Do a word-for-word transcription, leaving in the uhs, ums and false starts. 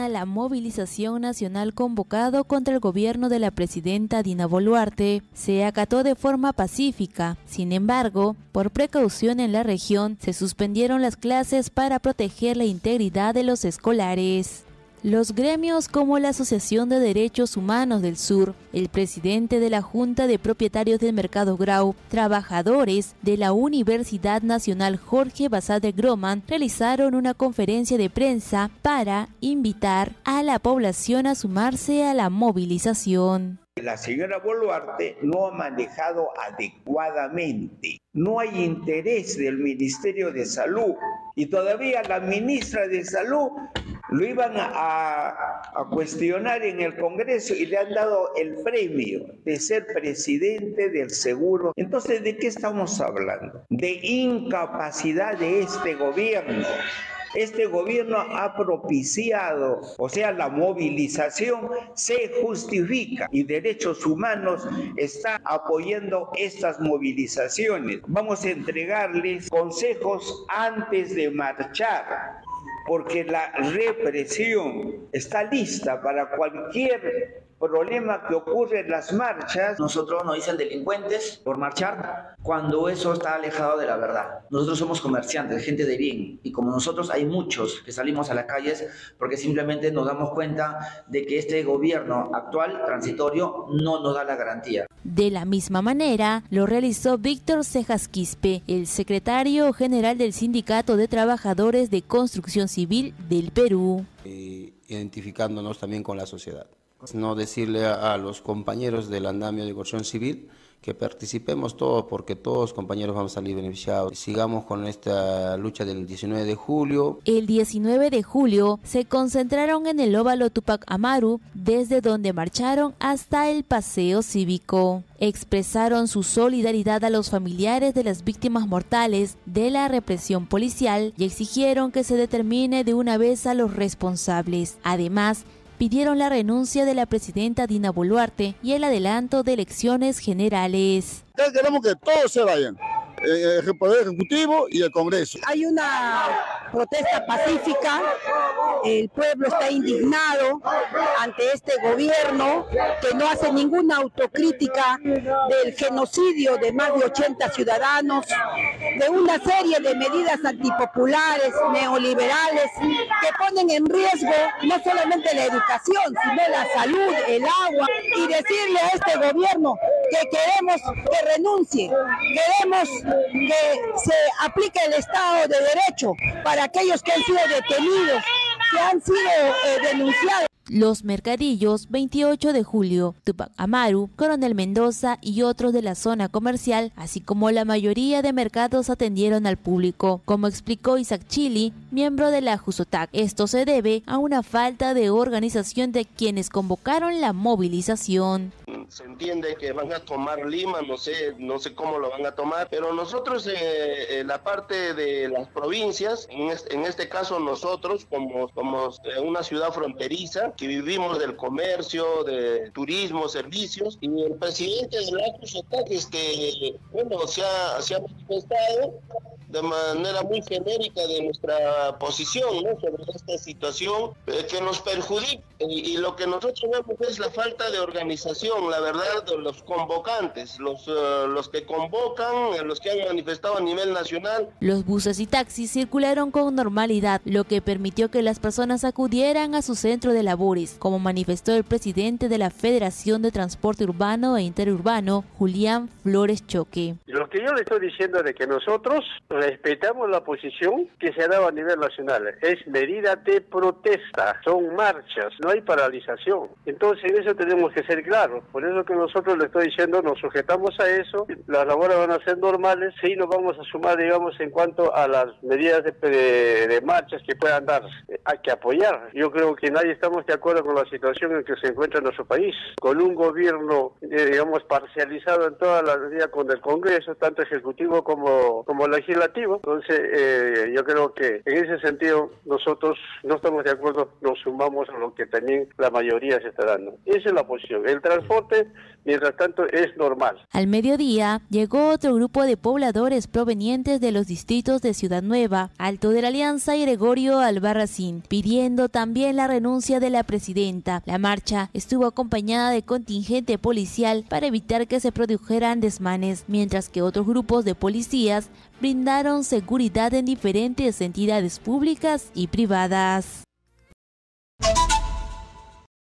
a la movilización nacional convocado contra el gobierno de la presidenta Dina Boluarte se acató de forma pacífica. Sin embargo, por precaución en la región, se suspendieron las clases para proteger la integridad de los escolares. Los gremios como la Asociación de Derechos Humanos del Sur, el presidente de la Junta de Propietarios del Mercado Grau, trabajadores de la Universidad Nacional Jorge Basadre Groman realizaron una conferencia de prensa para invitar a la población a sumarse a la movilización. La señora Boluarte no ha manejado adecuadamente. No hay interés del Ministerio de Salud y todavía la ministra de Salud lo iban a, a cuestionar en el Congreso y le han dado el premio de ser presidente del Seguro. Entonces, ¿de qué estamos hablando? De incapacidad de este gobierno. Este gobierno ha propiciado, o sea, la movilización se justifica y Derechos Humanos está apoyando estas movilizaciones. Vamos a entregarles consejos antes de marchar, porque la represión está lista para cualquier problema que ocurre en las marchas. Nosotros nos dicen delincuentes por marchar cuando eso está alejado de la verdad. Nosotros somos comerciantes, gente de bien, y como nosotros hay muchos que salimos a las calles porque simplemente nos damos cuenta de que este gobierno actual, transitorio, no nos da la garantía. De la misma manera, lo realizó Víctor Cejas Quispe, el secretario general del Sindicato de Trabajadores de Construcción Civil del Perú. Eh, identificándonos también con la sociedad. No decirle a, a los compañeros del andamio de construcción civil que participemos todos, porque todos compañeros vamos a salir beneficiados. Sigamos con esta lucha del diecinueve de julio. El diecinueve de julio se concentraron en el óvalo Tupac Amaru, desde donde marcharon hasta el paseo cívico. Expresaron su solidaridad a los familiares de las víctimas mortales de la represión policial y exigieron que se determine de una vez a los responsables. Además, pidieron la renuncia de la presidenta Dina Boluarte y el adelanto de elecciones generales. Queremos que todos se vayan, el Poder Ejecutivo y el Congreso. Hay una protesta pacífica, el pueblo está indignado ante este gobierno que no hace ninguna autocrítica del genocidio de más de ochenta ciudadanos, de una serie de medidas antipopulares, neoliberales, que ponen en riesgo no solamente la educación, sino la salud, el agua, y decirle a este gobierno que queremos que renuncie, queremos que se aplique el Estado de Derecho para aquellos que han sido detenidos, que han sido eh, denunciados. Los Mercadillos, veintiocho de julio, Tupac Amaru, Coronel Mendoza y otros de la zona comercial, así como la mayoría de mercados atendieron al público, como explicó Isaac Chili, miembro de la JUSOTAC. Esto se debe a una falta de organización de quienes convocaron la movilización. Se entiende que van a tomar Lima, no sé, no sé cómo lo van a tomar, pero nosotros eh, en la parte de las provincias, en este, en este caso nosotros como, como una ciudad fronteriza, que vivimos del comercio, de turismo, servicios, y el presidente de la JUSOTAC, este, bueno, se ha, se ha manifestado de manera muy genérica de nuestra posición, ¿no?, sobre esta situación eh, que nos perjudica, y, y lo que nosotros vemos es la falta de organización, la verdad, de los convocantes, los, uh, los que convocan, los que han manifestado a nivel nacional. Los buses y taxis circularon con normalidad, lo que permitió que las personas acudieran a su centro de labores, como manifestó el presidente de la Federación de Transporte Urbano e Interurbano, Julián Flores Choque. Lo que yo le estoy diciendo es de que nosotros respetamos la posición que se ha dado a nivel nacional. Es medida de protesta, son marchas, no hay paralización. Entonces en eso tenemos que ser claros. Por eso que nosotros le estoy diciendo, nos sujetamos a eso, las labores van a ser normales, sí nos vamos a sumar, digamos, en cuanto a las medidas de, de, de marchas que puedan dar. Hay que apoyar. Yo creo que nadie estamos de acuerdo con la situación en que se encuentra nuestro país, con un gobierno, eh, digamos, parcializado en toda la medida con el Congreso, tanto ejecutivo como, como legislativo. Entonces, eh, yo creo que en ese sentido nosotros no estamos de acuerdo, nos sumamos a lo que también la mayoría se está dando. Esa es la posición. El transporte, mientras tanto, es normal. Al mediodía llegó otro grupo de pobladores provenientes de los distritos de Ciudad Nueva, Alto de la Alianza y Gregorio Albarracín, pidiendo también la renuncia de la presidenta. La marcha estuvo acompañada de contingente policial para evitar que se produjeran desmanes, mientras que otros grupos de policías brindaron seguridad en diferentes entidades públicas y privadas.